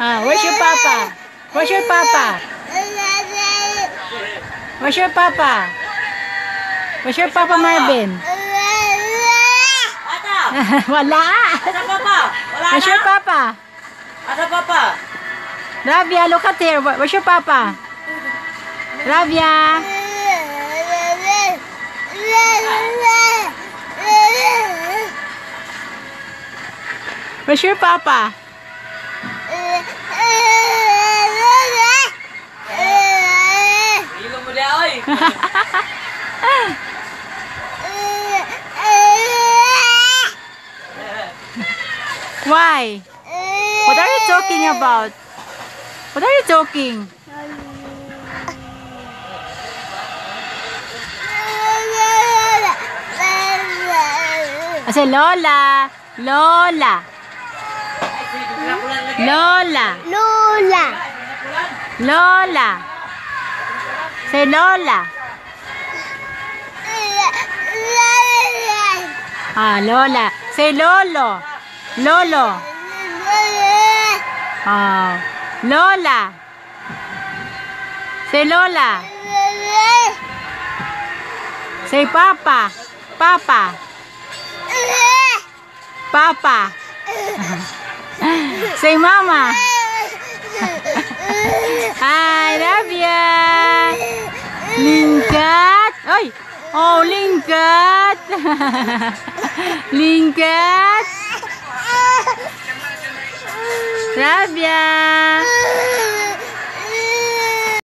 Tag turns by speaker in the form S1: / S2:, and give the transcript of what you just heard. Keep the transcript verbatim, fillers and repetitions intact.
S1: Ah, where's your papa? Where's your papa? Where's your papa? Where's your papa, Marvin? Wala.
S2: Asa papa? Wala
S1: Where's your
S2: na?
S1: papa?
S2: Asa papa?
S1: Rabia, look at here. Where's your papa? Rabia. Where's your papa?
S2: Ilo mo dia, oy.
S1: Why? What are you talking about? What are you talking? I say Lola. Lola. Lola.
S3: Lola.
S1: Lola. Say Lola. Ah, Lola. Say Lolo. Lolo. Ah, Lola. Say Lola. Say Papa. Papa. Papa. Say Mama. I love you. Lingkat. Oi. Oh, Lingkat. Lingkat. Love ya.